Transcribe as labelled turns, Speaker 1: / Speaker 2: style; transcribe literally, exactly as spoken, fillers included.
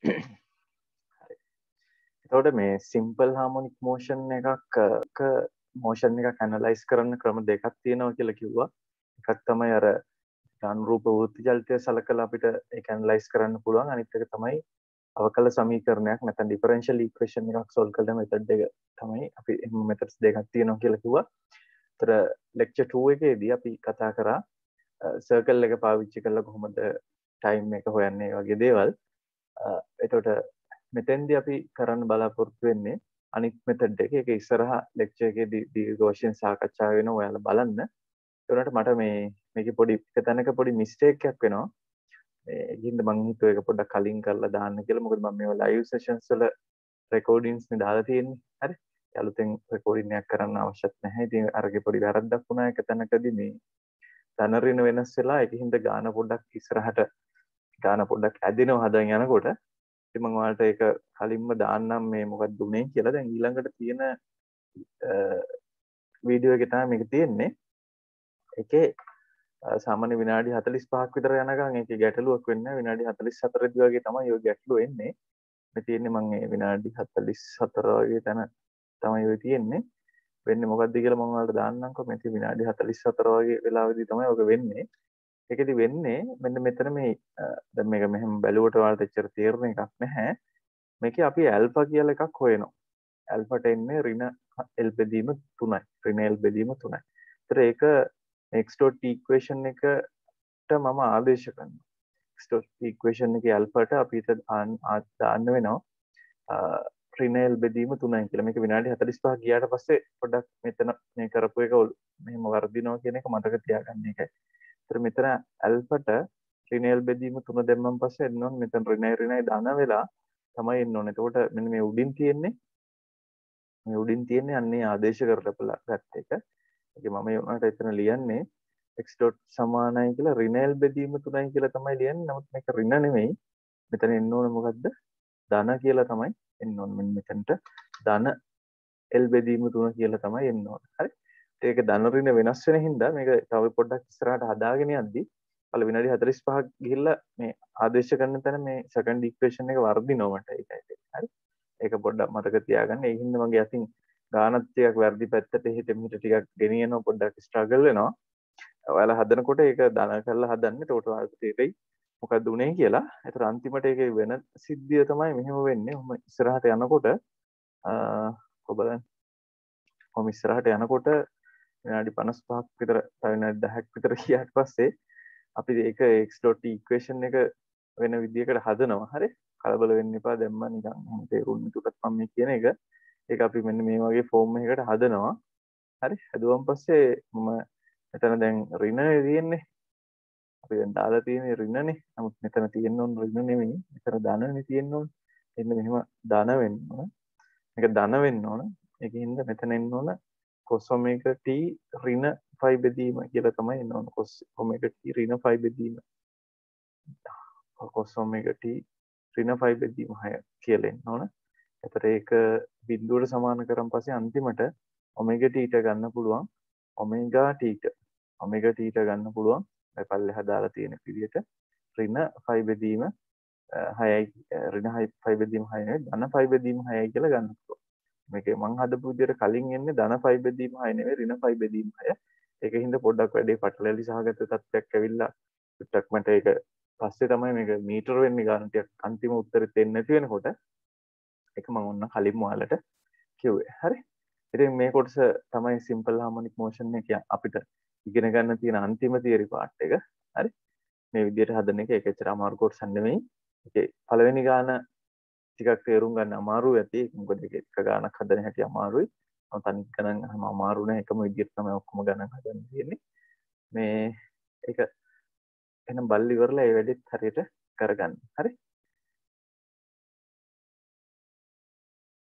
Speaker 1: හරි. එතකොට මේ සිම්පල් හාමොනික් මෝෂන් එකක් ක මෝෂන් එකක් ඇනලයිස් කරන්න ක්‍රම දෙකක් තියෙනවා කියලා කිව්වා. එකක් තමයි අර අනුරූප වෘත්ති චලිතය සලකලා අපිට ඒක ඇනලයිස් කරන්න පුළුවන්. අනිත් එක තමයි අවකල සමීකරණයක් නැත්නම් ඩිෆරෙන්ෂියල් ඉක්වේෂන් එකක් සෝල්ව් කරන මෙතඩ් එක තමයි අපි එහෙම මෙතඩ්ස් දෙකක් තියෙනවා කියලා කිව්වා. ඒතර ලෙක්චර් two එකේදී අපි කතා කරා සර්කල් එක පාවිච්චි කරලා කොහොමද ටයිම් එක හොයන්නේ වගේ දේවල්. එතකොට මෙතෙන්දී අපි කරන්න බලාපොරොත්තු වෙන්නේ අනිත් මෙතඩ් එක. ඒක ඉස්සරහා ලෙක්චර් එකේදී දීර්ඝ වශයෙන් සාකච්ඡා වෙනවා. ඔයාලා බලන්න. ඒ වුණාට මට මේ මේකේ පොඩි එක තැනක පොඩි මිස්ටේක් එකක් වෙනවා. ඒකින්ද මං හිතුවා ඒක පොඩ්ඩක් කලින් කරලා දාන්න කියලා. මොකද මම මේවා ලයිව් සෙෂන්ස් වල රෙකෝඩින්ග්ස් නේ දාලා තියෙන්නේ. හරි. අලුතෙන් රෙකෝඩින් එකක් කරන්න අවශ්‍යත් නැහැ. ඉතින් අරගේ පොඩි වැරද්දක් වුණා එක තැනකදී මේ ධන ඍණ වෙනස් වෙලා ඒකින්ද ගාන පොඩ්ඩක් ඉස්සරහට ගාන පොඩ්ඩක් ඇදෙනවා හදන් යනකොට. ඉතින් මම ඔයාලට ඒක කලින්ම දාන්නම් මේ මොකක්ද උනේ කියලා. දැන් ඊළඟට තියෙන වීඩියෝ එකේ තමයි මේක තියෙන්නේ. ඒකේ සාමාන්‍ය විනාඩි හතළිස් පහක් විතර යනකම් ඒකේ ගැටලුවක් වෙන්නේ නැහැ. විනාඩි හතළිස් හතරදී වගේ තමයි ඔය ගැටලුව එන්නේ. මේ තියෙන්නේ මම මේ විනාඩි හතළිස් හතර වගේ තැන තමයි ඔය තියෙන්නේ. වෙන්නේ මොකද්ද කියලා මම ඔයාලට දාන්නම්කෝ. මේ විනාඩි හතළිස් හතර වගේ වෙලාවෙදී තමයි ඔක වෙන්නේ. ඒකෙදි වෙන්නේ මෙන්න මෙතන මේ දැන් මේක මෙහෙම බැලුවට ඔයාලට එච්චර තේරෙන එකක් නැහැ. මේකේ අපි ඇල්ෆා කියලා එකක් හොයනවා. ඇල්ෆාට එන්නේ ඍණ L බෙදීම තුනයි. ඍණ L බෙදීම තුනයි. ඒතර ඒක x dot equation එකට මම ආදේශ කරනවා. x dot equation එකේ ඇල්ෆාට අපිට දාන්න වෙනවා ඍණ L බෙදීම තුනයි කියලා. මේක විනාඩි හතළිස් පහ ගියාට පස්සේ පොඩ්ඩක් මෙතන මේ කරපු එක මෙහෙම වර්ධිනවා කියන එක මතක තියාගන්න එකයි. ඒතර මෙතන ඇල්ෆාට ඍණ L බෙදීම තුන දැම්මන් පස්සේ එන්න ඕනේ මෙතන ඍණයි ඍණයි ධන වෙලා තමයි එන්න ඕනේ. එතකොට මෙන්න මේ උඩින් තියෙන්නේ මේ උඩින් තියෙන්නේ අන්නේ ආදේශ කරලා ගත්ත එක. ඒක මම ඒ උනාට එතන ලියන්නේ x dot සමානයි කියලා ඍණ L බෙදීම තුනයි කියලා තමයි ලියන්නේ. නමුත් මේක ඍණ නෙමෙයි. මෙතන එන්න ඕනේ මොකද්ද? ධන කියලා තමයි එන්න ඕනේ. මෙන්න මෙතනට ධන L බෙදීම තුන කියලා තමයි එන්න ඕනේ. හරි. ඒක ධන ඍණ වෙනස් වෙන හින්දා මේක තව පොඩ්ඩක් ඉස්සරහට හදාගෙන යද්දී අල විනාඩි හතළිස් පහක් ගිහිල්ලා මේ ආදේශ කරන තැන මේ සෙකන්ඩ් ඉක්වේෂන් එක වර්ධිනවා මට ඒකයි. හරි. ඒක පොඩ්ඩක් මතක තියාගන්න. ඒ හින්දා මගේ අතින් ගානත් ටිකක් වැරදි පැත්තට හිට මිට ටිකක් ගෙනියනවා පොඩ්ඩක් ස්ට්‍රගල් වෙනවා. ඔයාලා හදනකොට ඒක ධන කරලා හදන්න. ඒකට ඔයාලට තේරෙයි මොකක්ද උනේ කියලා. ඒතර අන්තිමට ඒකේ වෙන සිද්ධිය තමයි මෙහෙම වෙන්නේ. ඔහම ඉස්සරහට යනකොට අ ඔබලන් ඔහම ඉස්සරහට යනකොට විනාඩි පනස් පහක් විතර තව විනාඩි දහයක් විතර ගියාට පස්සේ අපි ඒක x dot equation එක වෙන විදියකට හදනවා. හරි. කලබල වෙන්න එපා. දැම්ම නිකන් තේරුම් තුටත් මම මේ කියන එක. ඒක අපි මෙන්න මේ වගේ ෆෝම් එකකට හදනවා. හරි. හදුවන් පස්සේ මම මෙතන දැන් ඍණ තියෙන්නේ. අපි දැන් දාලා තියෙන්නේ ඍණනේ. නමුත් මෙතන තියෙන්න ඕන ඍණ නෙමෙයි. මෙතන ධනනේ තියෙන්න ඕන. එන්න මෙහෙම ධන වෙන්න ඕන. මේක ධන වෙන්න ඕන. ඒකින්ද මෙතන එන්න ඕන cos omega t ඍණ phi බෙදීම කියලා තමයි එන්න ඕන. cos omega t ඍණ phi බෙදීම. cos omega t ඍණ phi බෙදීම හය කියලා එන්න ඕන. එතකොට ඒක බිඳුවට සමාන කරන් පස්සේ අන්තිමට omega t ට ගන්න පුළුවන් omega t ට omega t ට ගන්න පුළුවන් මේ පල්ලෙහා දාලා තියෙන විදිහට ඍණ phi බෙදීම හයයි ඍණ phi බෙදීම හය නෙවෙයි ධන phi බෙදීම හයයි කියලා ගන්න පුළුවන්. මේකේ මං හදපු විදිහට කලින් එන්නේ ධන phi බෙදීම හය නෙවෙයි ඍණ phi බෙදීම හය. ඒකින්ද පොඩ්ඩක් වැඩේ පටලැවිලි සහගත තත්ත්වයක් ඇවිල්ලා පිටක් මට ඒක පස්සේ තමයි මේක මීටර වෙන්නේ ගන්න ටික අන්තිම උත්තරෙත් දෙන්නේ නැති වෙනකොට ඒක මම ඔන්න කලින්ම ඔයාලට කිව්වේ. හරි. ඉතින් මේ කොටස තමයි සිම්පල් හාමොනික් මෝෂන් එක අපිට ඉගෙන ගන්න තියෙන අන්තිම තියරි පාර්ට් එක. හරි. මේ විදිහට හදන එක ඒක ඇත්තට අමාරු කොටසක් නෙමෙයි. ඒකේ පළවෙනි ගාන ටිකක් තේරුම් ගන්න අමාරු ඇති. මොකද ඒක එක ගානක් හදන හැටි අමාරුයි. තනිත් ගණන් අහම අමාරු නෑ. එකම විදිහට තමයි ඔක්කොම ගණන් හදන්න තියෙන්නේ. මේ ඒක එහෙනම් බල්ලි ඉවරලා ඒ වැඩේත් හරියට කරගන්න. හරි.